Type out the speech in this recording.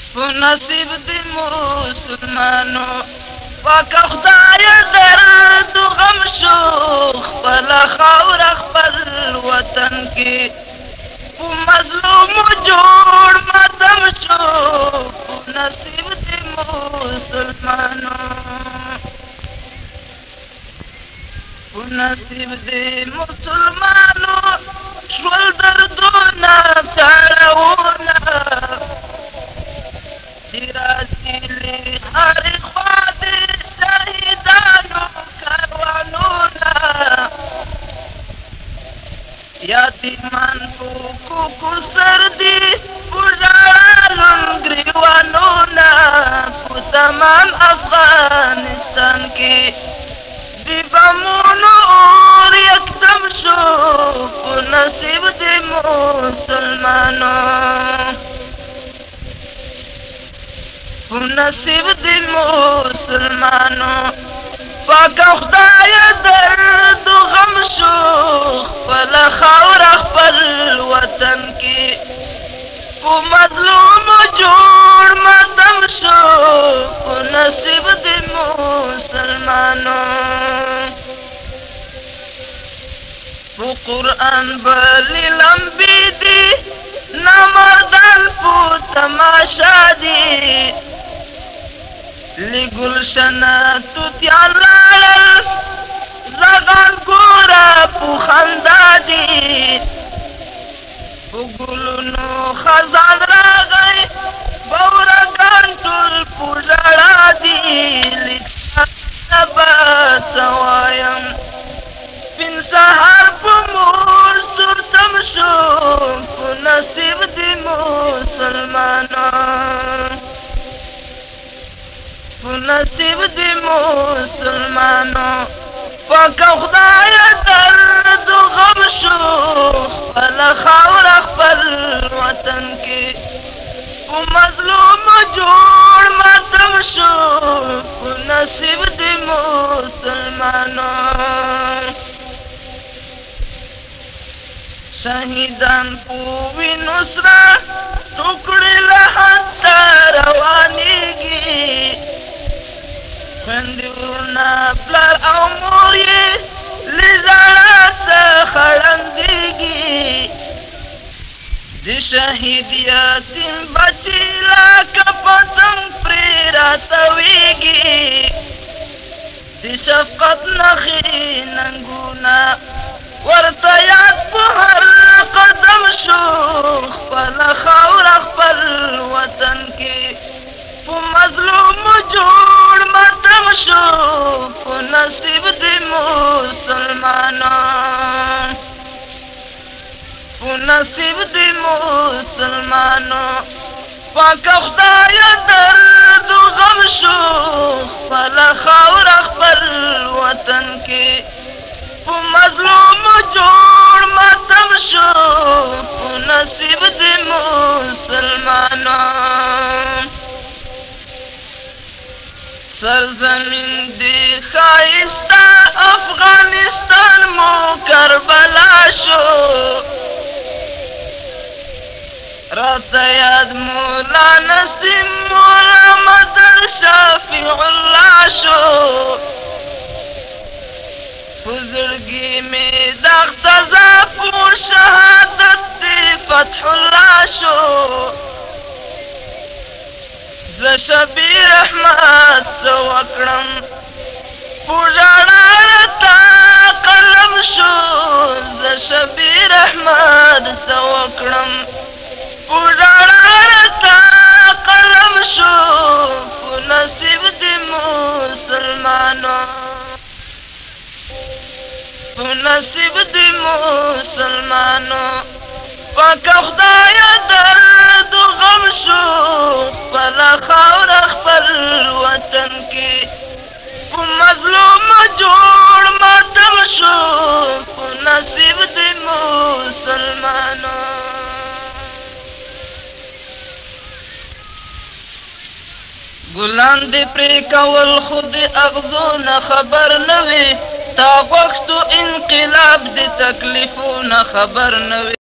نصیب دی مسلمانو پاک خدای درد و غم شو خپل خاور خپل وطن کې په مظلوم جوړ ماتم شو نصیب دی مسلمانو نصیب دی مسلمانو شول دردونه تړاوونه راسیلی هر خوا د شهیدانو کاروانونه یتیمان په کوکو سر دي په ژړا ګریوانونه په تمام افغانستان کې د بمونو اور یکدم شو په نصیب د مسلمانو نصیب دی مسلمانو پاک خدای درد و غم شو خپل خاور خپل وطن کې په مظلوم جوړ ماتم شو نصیب دی مسلمانو په قرآن بلی لمبی دی نامردان په تماشا دی لگلشنا توتیان لالل زغان گورا پو خندا دی پو گلونو خزان راغی بورگان تول پو جڑا دی لچنا با سوایم پین سحر پو مور سرتم شو پو نصیب دی مسلمانو نصیب دی مسلمانو پاک خدای درد و غم شو خپل خاور خپل وطن کې په مظلوم جوړ ماتم شو نصیب دی مسلمانو شهیدان په وینو سره ټوکړې له حته روانېږي خویندورنا پلار او مور یې له ژړا څخه ړندېږي د شهید یتیم بچي لکه پتنګ پرې راتویږي د شفقت نښې ننګونه ورته یاد په هر قدم شو خپل خاوره خپل وطن کې په مظلوم جوړ ماتم شو په نصیب دی مسلمانو په نصیب دی مسلمانو پاک خدای درد و غم شو خپل خاوره خپل وطن کې په مظلوم جوړ ماتم شو په نصیب دی مسلمانو سرزمین دی خایستا افغانستان مو کربلا شو راته یاد مولا نسیم مولا مدر شافع الله شو بزرگی میں داغتزا پور شہادت دی فتح اللہ شو ز شبیر احمد سوکڑم پوجانا رتا قلم شو ز شبیر احمد سوکڑم پوجانا رتا قلم شو نصیب دی مسلمانو نصیب دی مسلمانو پاک خدای درد و غم شو خپل خاوره خپل وطن کې په مظلوم جوړ ماتم شو نصیب دی مسلمانو ګلان دې پرې کول خود اغزو نه خبر نه وي تا غوښتو انقلاب د تکلیفونه خبر نه وي